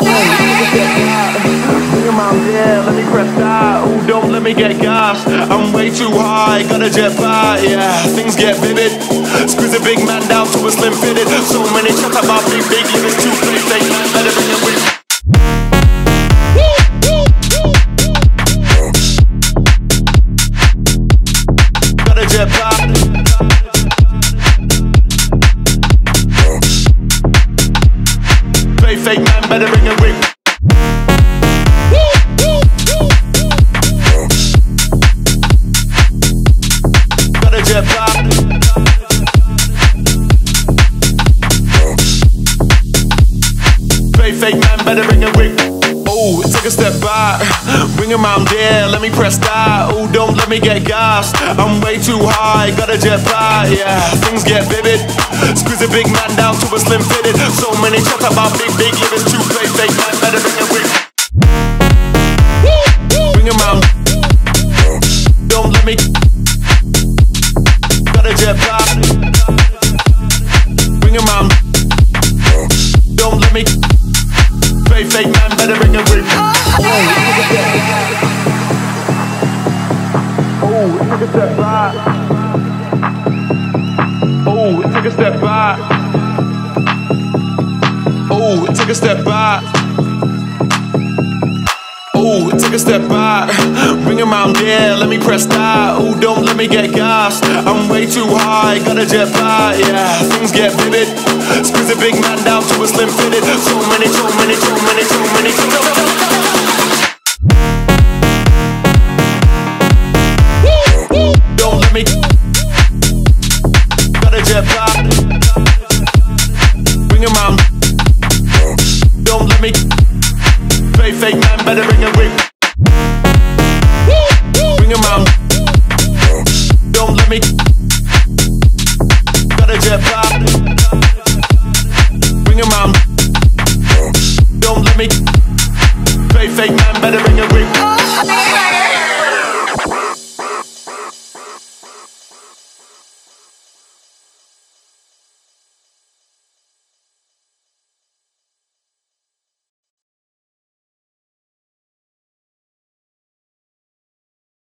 Yeah, let me press start. Ooh, don't let me get gas. I'm way too high, got a jet part. Yeah, things get vivid. Squeeze a big man down to a slim fitted. So many chat about big limits. Too fake, man, better bring it with. Got a jet part. Fake man, better bring it with. Fake man, better bring it with. Oh, take a step back, bring him out there, let me press start. Oh, don't let me get gassed, I'm way too high, got a jet part. Yeah, things get vivid. Squeeze a big man down to a slim fitted. So many chat about big living. Too fake man, better bring it with. Bring him out. Don't let me. Got a jet part. Bring him out. Don't let me. Fake man, better bring it with. Oh, take a step back. Oh, take a step back. Oh, take a step back. Oh, take a step back. Bring him out there, let me press start. Oh, don't let me get gassed. I'm way too high, got a jet part. Yeah, things get vivid. Squeeze a big man down to a slim fitted. So many. Don't let me. Got a jet part. Bring him out. Don't let me. Fake man, better bring it with. Bring him out. Don't let me. Got a jet part. Bring him out. Don't let me. Fake man, better bring it with.